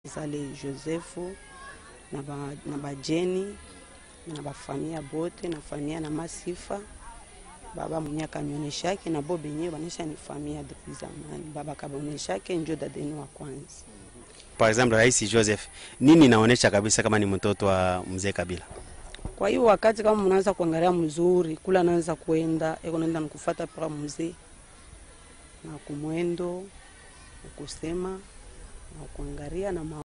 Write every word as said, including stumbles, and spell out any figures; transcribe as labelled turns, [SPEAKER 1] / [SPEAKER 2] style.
[SPEAKER 1] Zale Josefu na ba na bajeni na ba familia bote na familia na Masifa. Baba mwenye akanionyeshake na bobe nyewe banisha ni familia depuis zamani. Baba kabaonyeshake ndio dadenu wa kwanza.
[SPEAKER 2] Par exemple Rais Joseph, nini inaonesha kabisa kama ni mtoto wa mzee Kabila?
[SPEAKER 1] Kwa hiyo wakati kama mnaanza kuangalia mzuri, kula anaanza kuenda, eko naenda nikufuata para mzee. Na kumwendo, ukusema, na kuangalia na